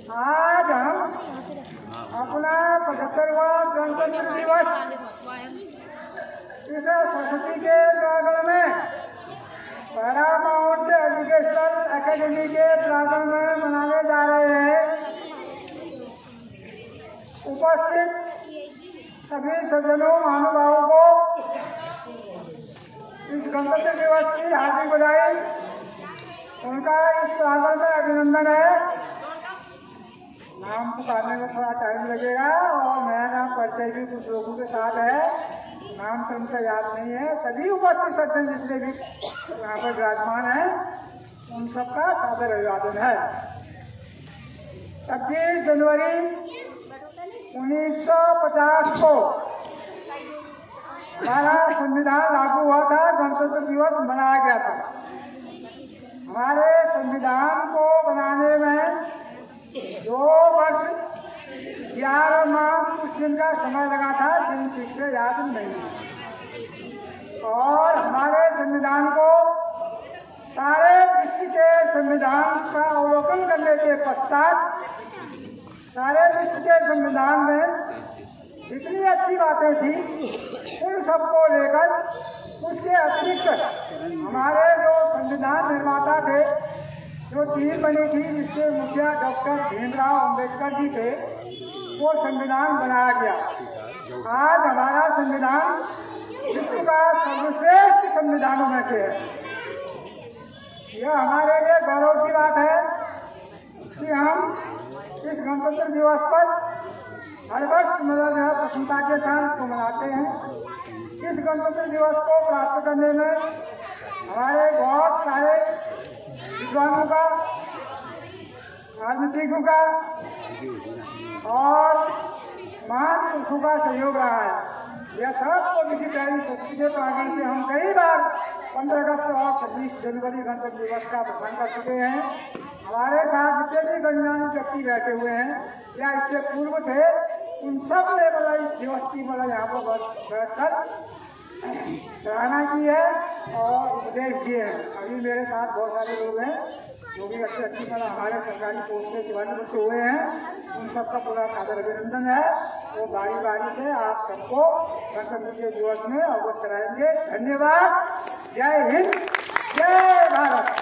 आज हम अपना 75वां गणतंत्र दिवस इस सरस्वती के प्रांगण में पैरामाउंट एजुकेशनल एकेडमी के प्रांगण में मनाने जा रहे हैं। उपस्थित सभी सज्जनों महानुभावों को इस गणतंत्र दिवस की हार्दिक बधाई। उनका इस प्रांगण में अभिनंदन है। नाम पुकारने में थोड़ा टाइम लगेगा और नया नाम परिचय भी कुछ लोगों के साथ है, नाम तो उनका याद नहीं है। सभी उपस्थित सज्जन जितने भी यहाँ पर विराजमान हैं उन सबका सादर अभिवादन है। 26 जनवरी 1950 को हमारा संविधान लागू हुआ था, गणतंत्र दिवस मनाया गया था। हमारे संविधान को बनाने में 2 वर्ष 11 माह कुछ दिन का समय लगा था, दिन ठीक से याद नहीं। और हमारे संविधान को सारे विश्व के संविधान का अवलोकन करने के पश्चात सारे विश्व के संविधान में जितनी अच्छी बातें थी उन सबको लेकर उसके अतिरिक्त हमारे जो संविधान निर्माता थे, जो टीम बनी थी जिसके मुखिया डॉक्टर भीमराव अम्बेडकर जी थे, वो संविधान बनाया गया। आज हमारा संविधान विश्व का सर्वश्रेष्ठ संविधानों में से है। यह हमारे लिए गौरव की बात है कि हम इस गणतंत्र दिवस पर हर वर्ष प्रसन्नता के साथ इसको मनाते हैं। इस गणतंत्र दिवस को प्राप्त करने में हमारे बहुत सारे विद्वानों का, राजनीतिकों का और महान पुरुषों का सहयोग रहा है। यह सब विधि प्यारी संस्कृति के प्रांगण से हम कई बार 15 अगस्त और 26 जनवरी गणतंत्र दिवस का प्रदान कर चुके हैं। हमारे साथ जितने भी गणमान्य व्यक्ति बैठे हुए हैं या इससे पूर्व थे, उन सब ने इस दिवस की यहाँ पर बैठकर सराहना की है और उपदेश दिए हैं। अभी मेरे साथ बहुत सारे लोग हैं जो भी अच्छी हमारे सरकारी पोस्ट से सेवानिवृत्त हुए हैं, उन सबका पूरा सादर अभिनंदन है। वो बारी बारी से आप सबको गणतंत्र दिवस में अवगत कराएंगे। धन्यवाद। जय हिंद, जय भारत।